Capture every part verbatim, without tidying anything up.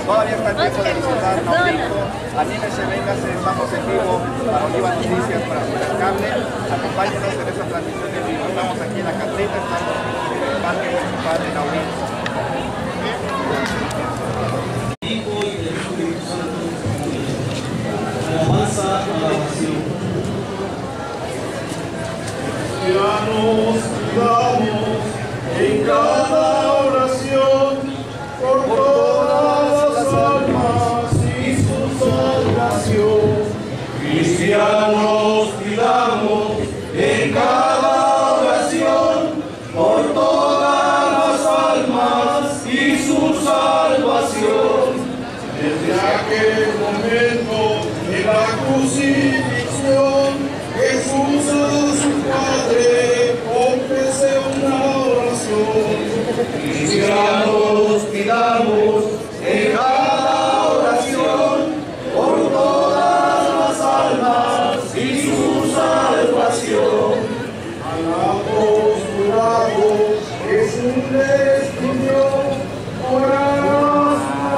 Todavía está el tiempo de visitar Naurinco. Anímese, véngase, estamos en vivo para Oliva Noticias, para Supercable. Acompáñenos en esta transmisión en vivo. Estamos aquí en la Catrita, estamos en el Parque Municipal de Naurinco. Alabanza a la oración. Cristianos, pidamos en cada oración por todas las almas y su salvación. Cristianos, pidamos en cada oración por todas las almas y su salvación. Desde aquel momento de la crucifixión, Jesús a su Padre ofrece una oración. Cristianos, pidamos en cada oración por todas las almas y su salvación. Alabos, jurados, Jesús les pidió orar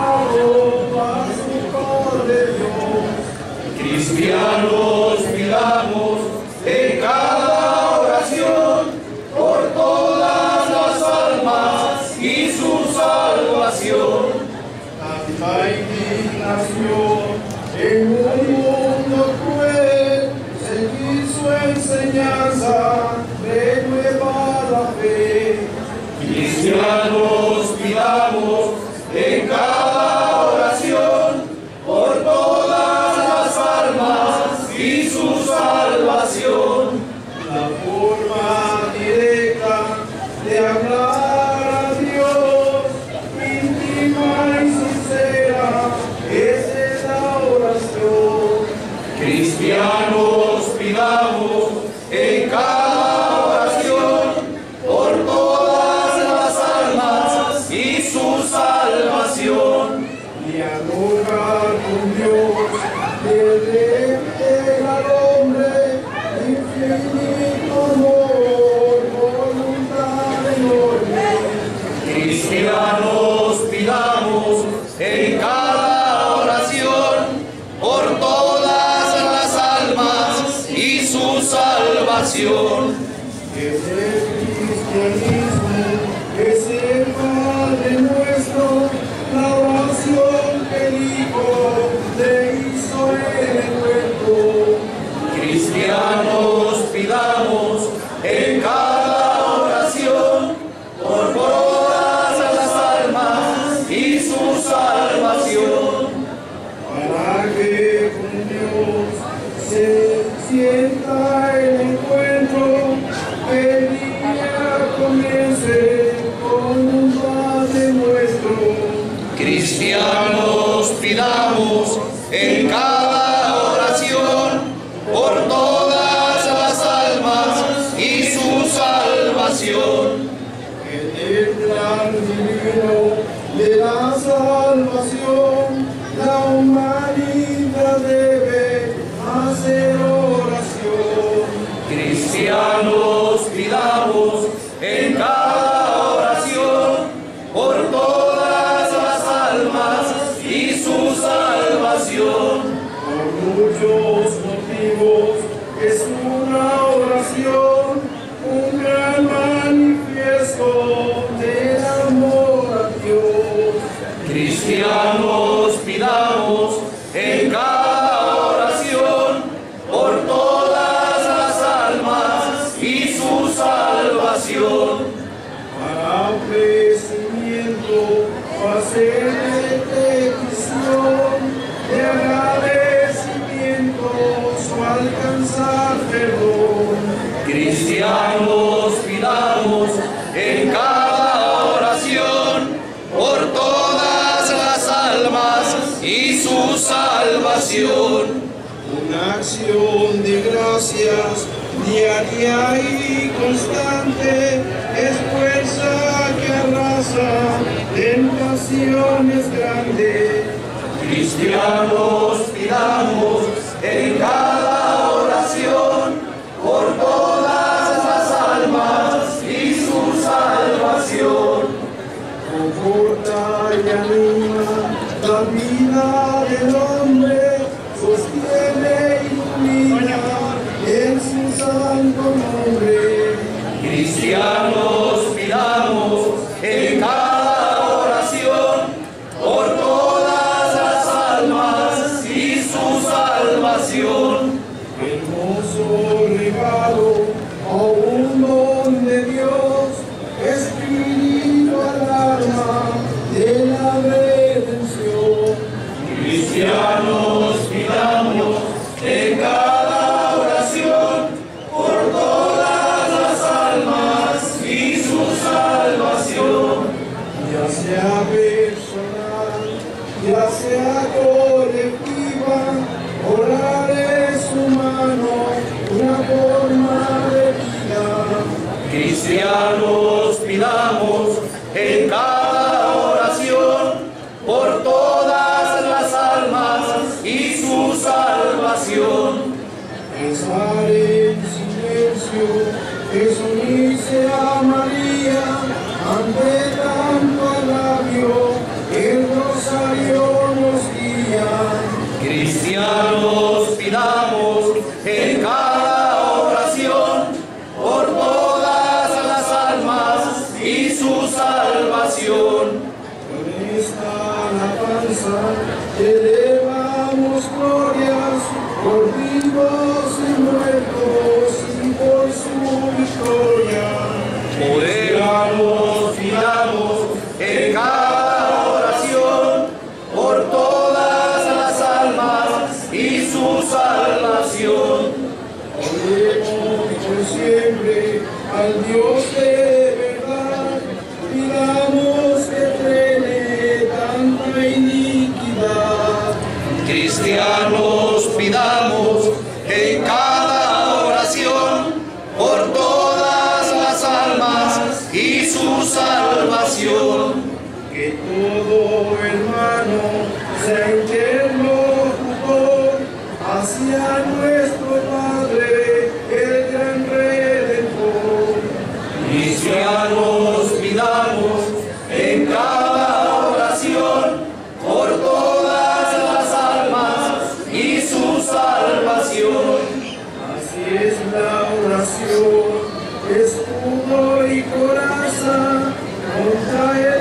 a su Padre Dios. Cristianos, pidamos en cada oración por todas las almas y su salvación. La indignación en un mundo cruel, seguir su enseñanza, renueva la fe. Cristianos, pidamos en cada oración por todas las almas y su salvación. La forma directa de hablar a Dios, íntima y sincera, es la oración. Cristianos, pidamos en cada oración por todas las almas y su salvación. Dialogar con Dios, desde al hombre, infinito amor, voluntad enorme. Cristianos, pidamos en cada oración por todas las almas y su salvación. Es el cristianismo, es el Padre nuestro, la oración que el Hijo le hizo en el cuerpo. Cristianos, pidamos en cada oración por todas las almas y su salvación. Para que con Dios se sienta el encuentro, el día comience con un Padre nuestro. Cristianos, pidamos en cada oración por todas las almas y su salvación. En el plan divino de la salvación, la humanidad debe hacer oración. Cristianos, pidamos en cada oración por todas las almas y su salvación. Por muchos motivos es una oración, un gran manifiesto del amor a Dios. Cristianos, pidamos en cada oración por todas las almas y su salvación. Para ofrecimiento, hacer petición de agradecimiento, su alcanzar perdón. Cristianos, pidamos en cada oración por todas las almas y su salvación. Una acción de gracias diaria y constante es fuerza que arrasa tentaciones grandes. Cristianos, pidamos en cada oración por todas las almas y su salvación. Conforta y anima la vida del hombre sostiene y ilumina en su santo nombre. Cristianos, pidamos en cada oración por todas las almas y su salvación. Hermoso regalo, un don de Dios, espiritual alma de la redención. Cristianos, pidamos en cada oración por todas las almas y su salvación. Ya sea personal, ya sea colectiva, orar es humano, una forma de vida. Cristianos, pidamos en cada oración por todas las almas y su salvación. Rezar en silencio es unirse a María, ante tanto agravio, el rosario nos guía. Cristianos, pidamos en cada oración por todas las almas y su salvación. Con esta alabanza elevamos glorias por vivos y muertos y por su victoria. Cristianos, pidamos en cada oración por todas las almas y su salvación. Oremos por siempre al Dios de verdad, pidamos que frene tanta iniquidad. Cristianos, pidamos en cada oración por todas las almas y su salvación. Que todo hermano sea interlocutor hacia nuestro Padre, el gran Redentor. Cristianos, pidamos en cada oración por todas las almas y su salvación. Así es la oración, escudo y coraza contra el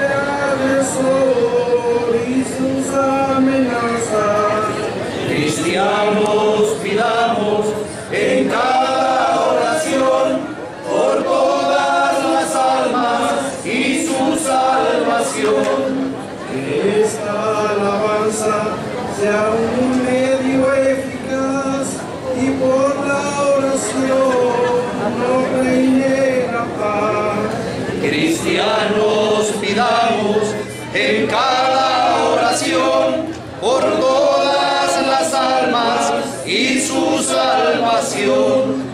agresor y sus amenazas. Cristianos, pidamos en cada oración por todas las almas y su salvación. Que esta alabanza sea un medio eficaz y por la oración no reine la paz. Cristianos, pidamos en cada oración por todas las almas y su salvación.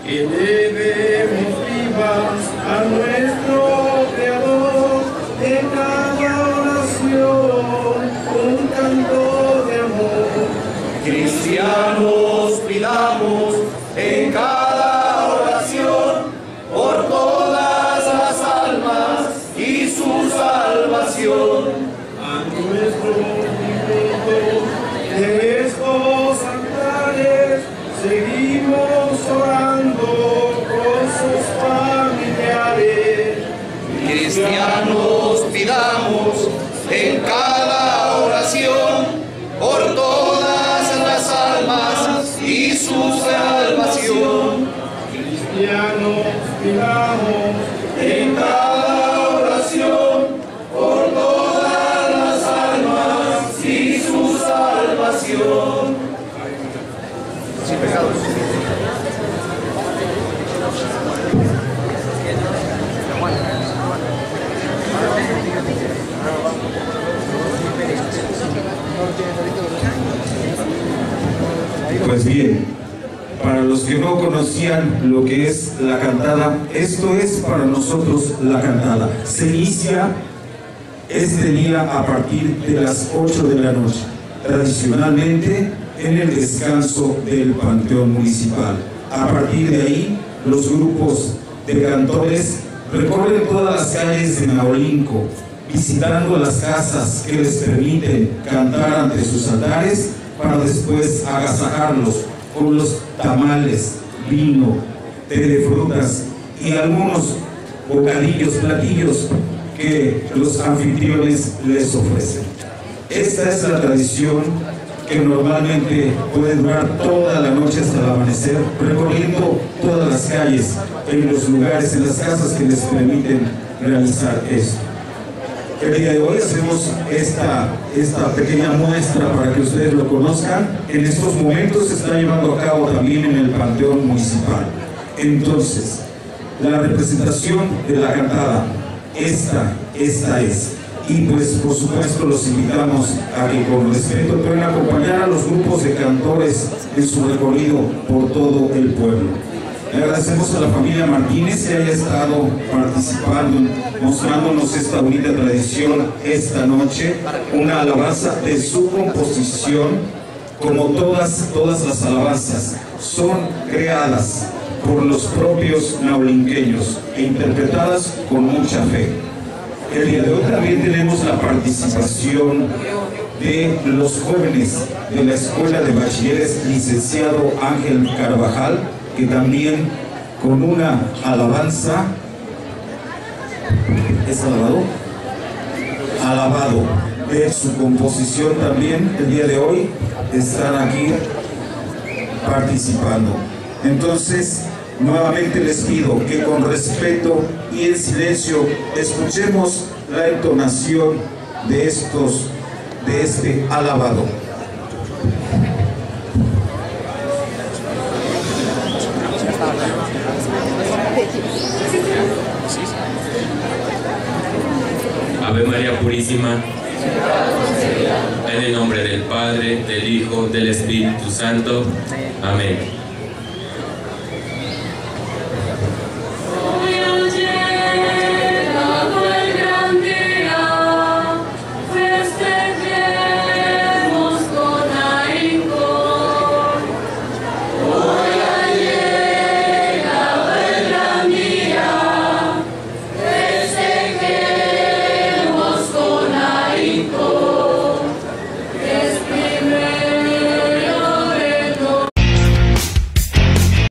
Elevemos vivas a nuestro Creador en cada oración un canto de amor. Cristianos, pidamos en cada oración por todas las almas y su salvación. A nuestro tributo de estos altares seguimos orando con sus familiares. Cristianos, pidamos en cada oración por todas las almas y su salvación. Cristianos, pidamos En cada oración por todas las almas y su salvación. Sin pecados. Pues bien, para los que no conocían lo que es la cantada, esto es para nosotros la cantada. Se inicia este día a partir de las ocho de la noche, tradicionalmente en el descanso del Panteón Municipal. A partir de ahí, los grupos de cantores recorren todas las calles de Naolinco, visitando las casas que les permiten cantar ante sus altares, para después agasajarlos con los tamales, vino, té de frutas y algunos bocadillos, platillos que los anfitriones les ofrecen. Esta es la tradición que normalmente puede durar toda la noche hasta el amanecer, recorriendo todas las calles, en los lugares, en las casas que les permiten realizar esto. El día de hoy hacemos esta, esta pequeña muestra para que ustedes lo conozcan. En estos momentos se está llevando a cabo también en el Panteón Municipal. Entonces, la representación de la cantada, esta, esta es. Y pues por supuesto los invitamos a que con respeto puedan acompañar a los grupos de cantores en su recorrido por todo el pueblo. Le agradecemos a la familia Martínez que haya estado participando, mostrándonos esta bonita tradición esta noche, una alabanza de su composición, como todas, todas las alabanzas, son creadas por los propios naulinqueños e interpretadas con mucha fe. El día de hoy también tenemos la participación de los jóvenes de la Escuela de Bachilleres licenciado Ángel Carvajal, que también con una alabanza, ¿es alabado? Alabado, de su composición también el día de hoy están aquí participando. Entonces, nuevamente les pido que con respeto y en silencio escuchemos la entonación de estos, de este alabado. Ave María Purísima, en el nombre del Padre, del Hijo, del Espíritu Santo. Amén.